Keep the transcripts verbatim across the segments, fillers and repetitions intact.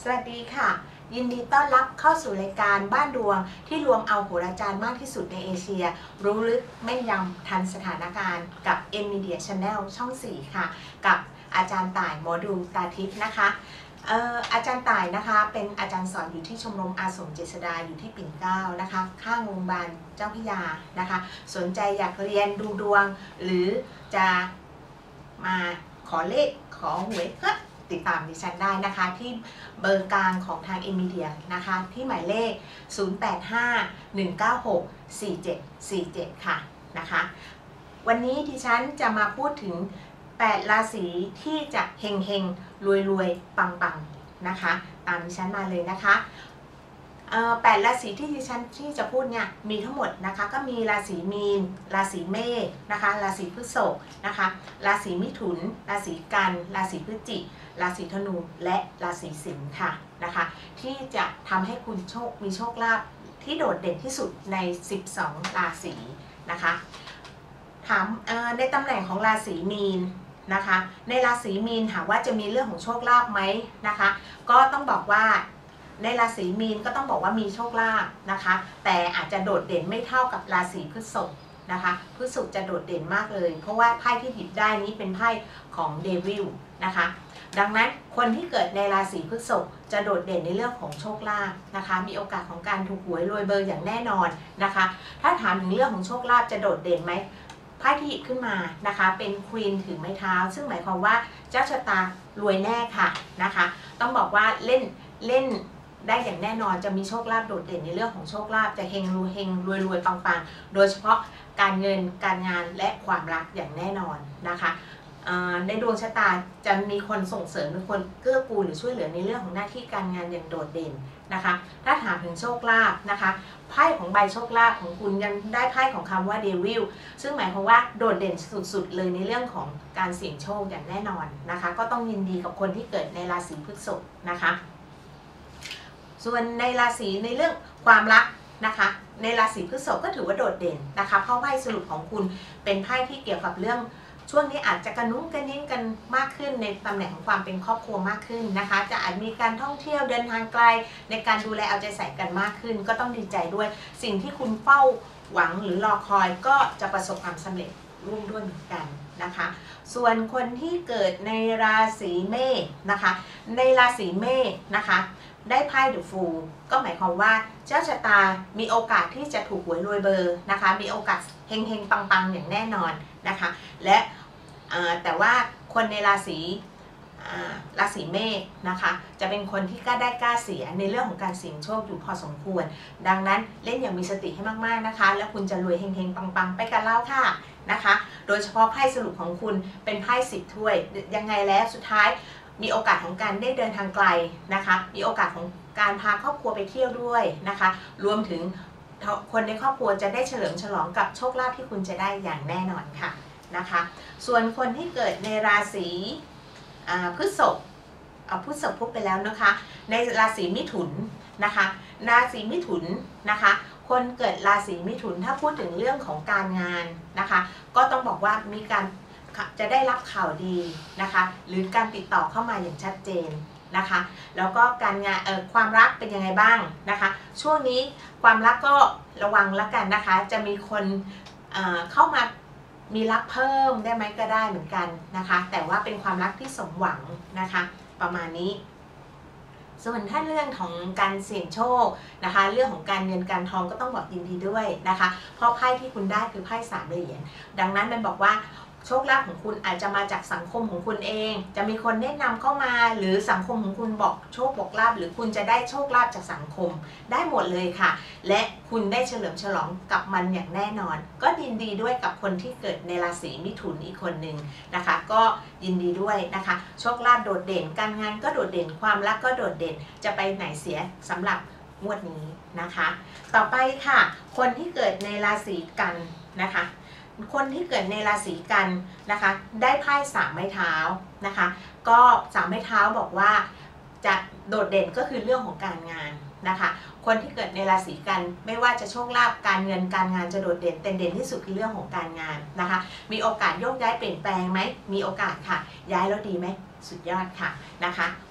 สวัสดีค่ะยินดีต้อนรับเข้าสู่รายการบ้านดวงที่รวมเอาโหราจารย์มากที่สุดในเอเชียรู้ลึกแม่นยำทันสถานการณ์กับ M Media Channel ช่องสี่ค่ะกับอาจารย์ต่ายหมอดูตาทิพย์นะคะเอ่ออาจารย์ต่ายนะคะเป็นอาจารย์สอนอยู่ที่ชมรมอาสมเจษฎาอยู่ที่ปิ่นเกล้านะคะข้างโรงพยาบาลเจ้าพระยานะคะสนใจอยากเรียนดูดวงหรือจะมาขอเลขขอหวยก็ติดตามดิฉันได้นะคะที่เบอร์กลางของทาง M Media นะคะที่หมายเลข ศูนย์ แปด ห้า หนึ่ง เก้า หก สี่ เจ็ด สี่ เจ็ด ค่ะนะคะวันนี้ดิฉันจะมาพูดถึงแปดราศีที่จะเฮงเฮงรวยรวยปังปังนะคะตามดิฉันมาเลยนะคะแปดราศีที่ดิฉันที่จะพูดเนี่ยมีทั้งหมดนะคะก็มีราศีมีนราศีเมษนะคะราศีพฤษภนะคะราศีมิถุนราศีกันราศีพฤศจิกราศีธนูและราศีสิงห์ค่ะนะคะที่จะทำให้คุณโชคมีโชคลาภที่โดดเด่นที่สุดในสิบสองราศีนะคะถามในตำแหน่งของราศีมีนนะคะในราศีมีนถามว่าจะมีเรื่องของโชคลาภไหมนะคะก็ต้องบอกว่าในราศีมีนก็ต้องบอกว่ามีโชคลาภนะคะแต่อาจจะโดดเด่นไม่เท่ากับราศีพฤษภนะคะพฤษภจะโดดเด่นมากเลยเพราะว่าไพ่ที่หยิบได้นี้เป็นไพ่ของเดวิลนะคะดังนั้นคนที่เกิดในราศีพฤษภจะโดดเด่นในเรื่องของโชคลาภนะคะมีโอกาสของการถูกหวยรวยเบอร์อย่างแน่นอนนะคะถ้าถามถึงเรื่องของโชคลาภจะโดดเด่นไหมไพ่ที่หยิบขึ้นมานะคะเป็นควีนถือไม้เท้าซึ่งหมายความว่าเจ้าชะตารวยแน่ค่ะนะคะต้องบอกว่าเล่นเล่นได้อย่างแน่นอนจะมีโชคลาภโดดเด่นในเรื่องของโชคลาภจะเฮงรวยเฮงรวยรวยปังปังโดยเฉพาะการเงินการงานและความรักอย่างแน่นอนนะคะในดวงชะตาจะมีคนส่งเสริมมีคนเกื้อกูลหรือช่วยเหลือในเรื่องของหน้าที่การงานอย่างโดดเด่นนะคะถ้าถามถึงโชคลาภนะคะไพ่ของใบโชคลาภของคุณยังได้ไพ่ของคำว่าเดวิลซึ่งหมายความว่าโดดเด่นสุดๆเลยในเรื่องของการเสี่ยงโชคอย่างแน่นอนนะคะก็ต้องยินดีกับคนที่เกิดในราศีพฤษภนะคะส่วนในราศีในเรื่องความรักนะคะในราศีพฤษภก็ถือว่าโดดเด่นนะคะเพราะไพ่สรุปของคุณเป็นไพ่ที่เกี่ยวกับเรื่องช่วงนี้อาจจะกระนุ้งกระนิ้งกันมากขึ้นในตำแหน่งของความเป็นครอบครัวมากขึ้นนะคะจะอาจมีการท่องเที่ยวเดินทางไกลในการดูแลเอาใจใส่กันมากขึ้นก็ต้องดีใจด้วยสิ่งที่คุณเฝ้าหวังหรือรอคอยก็จะประสบความสำเร็จร่วมด้วยเหมือนกันนะคะส่วนคนที่เกิดในราศีเมษนะคะในราศีเมษนะคะได้ไพ่เดอะฟูลก็หมายความว่าเจ้าชะตามีโอกาสที่จะถูกหวยรวยเบอร์นะคะมีโอกาสเฮงเฮงปังปังอย่างแน่นอนนะคะและแต่ว่าคนในราศีราศีเมษนะคะจะเป็นคนที่กล้าได้กล้าเสียในเรื่องของการเสี่ยงโชคอยู่พอสมควรดังนั้นเล่นอย่างมีสติให้มากๆนะคะแล้วคุณจะรวยเฮงเฮงปังปังไปกันแล้วค่ะนะคะโดยเฉพาะไพ่สรุปของคุณเป็นไพ่สิบถ้วยยังไงแล้วสุดท้ายมีโอกาสของการได้เดินทางไกลนะคะมีโอกาสของการพาครอบครัวไปเที่ยวด้วยนะคะรวมถึงคนในครอบครัวจะได้เฉลิมฉลองกับโชคลาภที่คุณจะได้อย่างแน่นอนค่ะนะคะส่วนคนที่เกิดในราศีพฤษภเอาพฤษภพูดไปแล้วนะคะในราศีมิถุนนะคะราศีมิถุนนะคะคนเกิดราศีมิถุนถ้าพูดถึงเรื่องของการงานนะคะก็ต้องบอกว่ามีการจะได้รับข่าวดีนะคะหรือการติดต่อเข้ามาอย่างชัดเจนนะคะแล้วก็การงานเอ่อความรักเป็นยังไงบ้างนะคะช่วงนี้ความรักก็ระวังแล้วกันนะคะจะมีคนเอ่อเข้ามามีรักเพิ่มได้ไหมก็ได้เหมือนกันนะคะแต่ว่าเป็นความรักที่สมหวังนะคะประมาณนี้ส่วนถ้าเรื่องของการเสี่ยงโชคนะคะเรื่องของการเงินการทองก็ต้องบอกยินดีด้วยนะคะเพราะไพ่ที่คุณได้คือไพ่สามเหรียญดังนั้นมันบอกว่าโชคลาภของคุณอาจจะมาจากสังคมของคุณเองจะมีคนแนะนำเข้ามาหรือสังคมของคุณบอกโชคบอกลาภหรือคุณจะได้โชคลาภจากสังคมได้หมดเลยค่ะและคุณได้เฉลิมฉลองกับมันอย่างแน่นอนก็ยินดีด้วยกับคนที่เกิดในราศีมิถุนอีกคนหนึ่งนะคะก็ยินดีด้วยนะคะโชคลาภโดดเด่นการงานก็โดดเด่นความรักก็โดดเด่นจะไปไหนเสียสำหรับงวดนี้นะคะต่อไปค่ะคนที่เกิดในราศีกันนะคะคนที่เกิดในราศีกันนะคะได้ไพ่สามไม้เท้านะคะก็สามไม้เท้าบอกว่าจะโดดเด่นก็คือเรื่องของการงานนะคะคนที่เกิดในราศีกันไม่ว่าจะโชคลาภการเงินการงานจะโดดเด่นแต่เด่นที่สุดคือเรื่องของการงานนะคะมีโอกาสโยกย้ายเปลี่ยนแปลงไหมมีโอกาสค่ะย้ายแล้วดีไหมสุดยอดค่ะนะคะ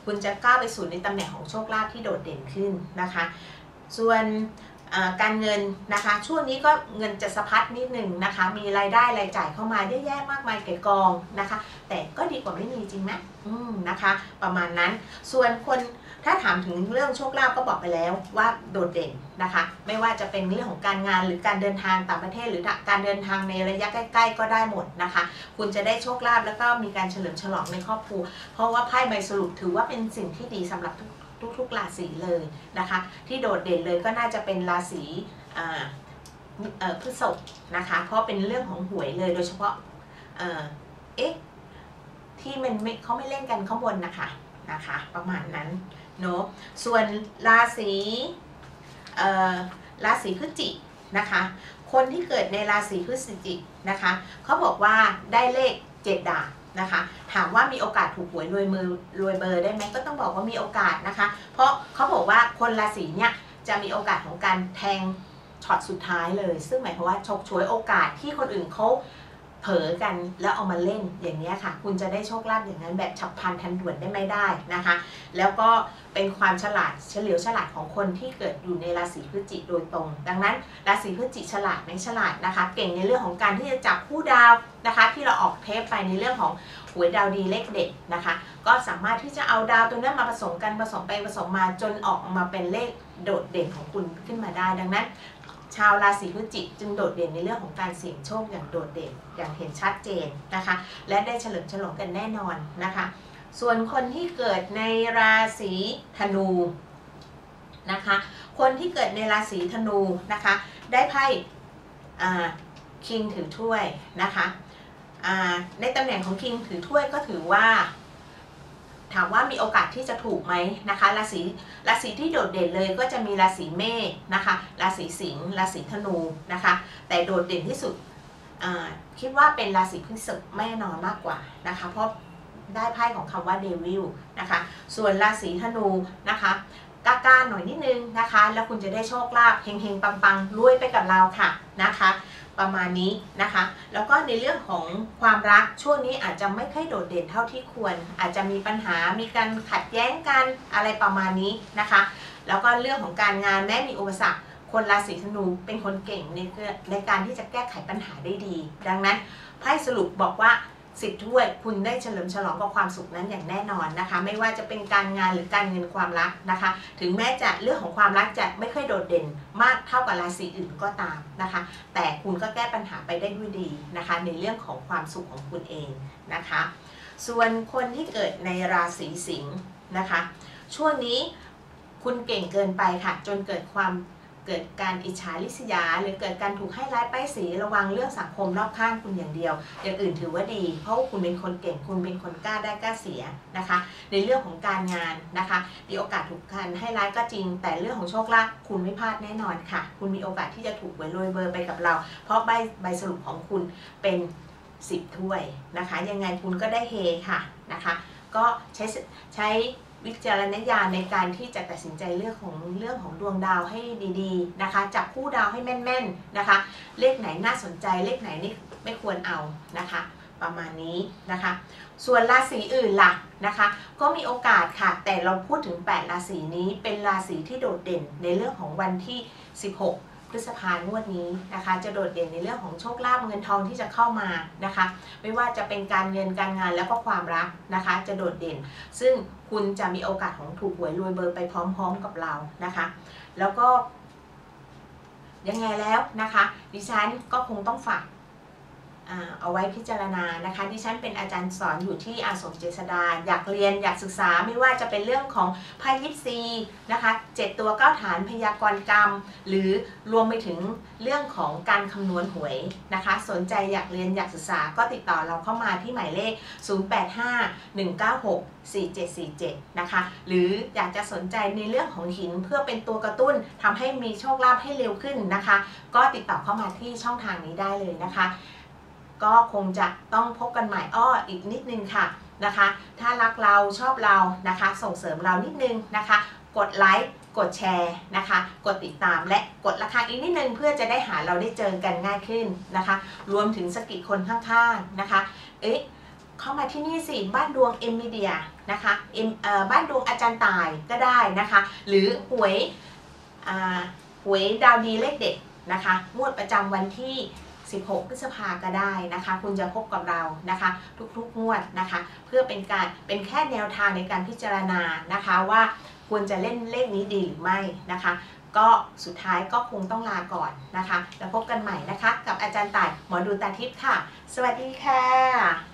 คุณจะก้าวไปสู่ในตำแหน่งของโชคลาภที่โดดเด่นขึ้นนะคะส่วนการเงินนะคะช่วงนี้ก็เงินจะสะพัดนิดหนึ่งนะคะมีรายได้รายจ่ายเข้ามาเยอะแยะมากมายเก่กองนะคะแต่ก็ดีกว่าไม่มีจริงนะอืมนะคะประมาณนั้นส่วนคนถ้าถามถึงเรื่องโชคลาภก็บอกไปแล้วว่าโดดเด่นนะคะไม่ว่าจะเป็นเรื่องของการงานหรือการเดินทางต่างประเทศหรือการเดินทางในระยะใกล้ๆก็ได้หมดนะคะคุณจะได้โชคลาภแล้วก็มีการเฉลิมฉลองในครอบครัวเพราะว่าไพ่ใบสรุปถือว่าเป็นสิ่งที่ดีสำหรับทุกทุกๆราศีเลยนะคะที่โดดเด่นเลยก็น่าจะเป็นราศีพฤษภนะคะเพราะเป็นเรื่องของหวยเลยโดยเฉพาะเอ๊ะที่มันไม่เขาไม่เล่นกันข้างบนนะคะนะคะประมาณนั้นเนาะส่วนราศีราศีพฤศจิกนะคะคนที่เกิดในราศีพฤศจิกนะคะเขาบอกว่าได้เลขเจ็ดดาบนะคะถามว่ามีโอกาสถูกหวยรวยมือรวยเบอร์ได้ไหมก็ต้องบอกว่ามีโอกาสนะคะเพราะเขาบอกว่าคนราศีเนี้ยจะมีโอกาสของการแทงช็อตสุดท้ายเลยซึ่งหมายความว่าฉกฉวยโอกาสที่คนอื่นเขาเผลอกันแล้วเอามาเล่นอย่างนี้ค่ะคุณจะได้โชคลาภอย่างนั้นแบบฉับพลันทันด่วนได้ไม่ได้นะคะแล้วก็เป็นความฉลาดเฉลียวฉลาดของคนที่เกิดอยู่ในราศีพฤศจิกโดยตรงดังนั้นราศีพฤศจิกฉลาดไหมฉลาดนะคะเก่งในเรื่องของการที่จะจับคู่ดาวนะคะที่เราออกเทปไปในเรื่องของหวยดาวดีเลขเด็ดนะคะก็สามารถที่จะเอาดาวตัวนั้นมาผสมกันผสมไปผสมมาจนออกมาเป็นเลขโดดเด่นของคุณขึ้นมาได้ดังนั้นชาวราศีพฤศจิกจึงโดดเด่นในเรื่องของการเสี่ยงโชคอย่างโดดเด่นอย่างเห็นชัดเจนนะคะและได้เฉลิมฉลองกันแน่นอนนะคะส่วนคนที่เกิดในราศีธนูนะคะคนที่เกิดในราศีธนูนะคะได้ไพ่คิงถือถ้วยนะคะในตำแหน่งของคิงถือถ้วยก็ถือว่าถามว่ามีโอกาสที่จะถูกไหมนะคะราศีราศีที่โดดเด่นเลยก็จะมีราศีเมษนะคะราศีสิงห์ราศีธนูนะคะแต่โดดเด่นที่สุดคิดว่าเป็นราศีพฤษภแน่นอนมากกว่านะคะเพราะได้ไพ่ของคำว่าเดวิลนะคะส่วนราศีธนูนะคะกล้าๆหน่อยนิดนึงนะคะแล้วคุณจะได้โชคลาภเฮงๆปังๆรวยไปกับเราค่ะนะคะประมาณนี้นะคะแล้วก็ในเรื่องของความรักช่วงนี้อาจจะไม่ค่อยโดดเด่นเท่าที่ควรอาจจะมีปัญหามีการขัดแย้งกันอะไรประมาณนี้นะคะแล้วก็เรื่องของการงานแม้มีอุปสรรคคนราศีธนูเป็นคนเก่งในในการที่จะแก้ไขปัญหาได้ดีดังนั้นไพ่สรุปบอกว่าสิบถ้วยคุณได้เฉลิมฉลองกับความสุขนั้นอย่างแน่นอนนะคะไม่ว่าจะเป็นการงานหรือการเงินความรักนะคะถึงแม้จะเรื่องของความรักจะไม่ค่อยโดดเด่นมากเท่ากับราศีอื่นก็ตามนะคะแต่คุณก็แก้ปัญหาไปได้ด้วยดีนะคะในเรื่องของความสุขของคุณเองนะคะส่วนคนที่เกิดในราศีสิงห์นะคะช่วงนี้คุณเก่งเกินไปค่ะจนเกิดความเกิดการอิจฉาริษยาหรือเกิดการถูกให้ร้ายป้ายสีระวังเรื่องสังคมรอบข้างคุณอย่างเดียวอย่างอื่นถือว่าดีเพราะคุณเป็นคนเก่งคุณเป็นคนกล้าได้กล้าเสียนะคะในเรื่องของการงานนะคะมีโอกาสถูกการให้ร้ายก็จริงแต่เรื่องของโชคลาภคุณไม่พลาดแน่นอนค่ะคุณมีโอกาสที่จะถูกหวยรวยเบอร์ไปกับเราเพราะใบใบสรุปของคุณเป็นสิบถ้วยนะคะยังไงคุณก็ได้เฮค่ะนะคะก็ใช้ใช้วิจารณญาณในการที่จะตัดสินใจเรื่องของเรื่องของดวงดาวให้ดีๆนะคะจับคู่ดาวให้แม่นๆนะคะเลขไหนน่าสนใจเลขไหนนี่ไม่ควรเอานะคะประมาณนี้นะคะส่วนราศีอื่นล่ะนะคะก็มีโอกาสค่ะแต่เราพูดถึงแปดราศีนี้เป็นราศีที่โดดเด่นในเรื่องของวันที่สิบหกพฤษภาคมงวดนี้นะคะจะโดดเด่นในเรื่องของโชคลาภเงินทองที่จะเข้ามานะคะไม่ว่าจะเป็นการเงินการงานแล้วก็ความรักนะคะจะโดดเด่นซึ่งคุณจะมีโอกาสของถูกหวยรวยเบอร์ไปพร้อมๆกับเรานะคะแล้วก็ยังไงแล้วนะคะดิฉันก็คงต้องฝากเอาไว้พิจารณานะคะดิฉันเป็นอาจารย์สอนอยู่ที่อาสมเจษฎาอยากเรียนอยากศึกษาไม่ว่าจะเป็นเรื่องของไพ่ยิปซีนะคะเจ็ดตัวเก้าฐานพยากรณ์กรรมหรือรวมไปถึงเรื่องของการคำนวณหวยนะคะสนใจอยากเรียนอยากศึกษาก็ติดต่อเราเข้ามาที่หมายเลขศูนย์ แปด ห้า หนึ่ง เก้า หก สี่ เจ็ด สี่ เจ็ดนะคะหรืออยากจะสนใจในเรื่องของหินเพื่อเป็นตัวกระตุ้นทำให้มีโชคลาภให้เร็วขึ้นนะคะก็ติดต่อเข้ามาที่ช่องทางนี้ได้เลยนะคะก็คงจะต้องพบกันใหม่อ้ออีกนิดนึงค่ะนะคะถ้ารักเราชอบเรานะคะส่งเสริมเรานิดนึงนะคะกดไลค์กดแชร์นะคะกดติดตามและกดระฆังอีกนิดนึงเพื่อจะได้หาเราได้เจอกันง่ายขึ้นนะคะรวมถึงสกิดคนข้างๆนะคะเอ๊ะเข้ามาที่นี่สิบ้านดวงเอ็มมีเดียนะคะเอ็มเอ่อบ้านดวงอาจารย์ต่ายก็ได้นะคะหรือหวยอ่าหวยดาวดีเลขเด็ดนะคะงวดประจำวันที่สิบหกพฤษภาก็ได้นะคะคุณจะพบกับเรานะคะทุกๆงวดนะคะเพื่อเป็นการเป็นแค่แนวทางในการพิจารณานะคะว่าควรจะเล่นเลขนี้ดีหรือไม่นะคะก็สุดท้ายก็คงต้องลาก่อนนะคะแล้วพบกันใหม่นะคะกับอาจารย์ต่ายหมอดูตาทิพย์ค่ะสวัสดีค่ะ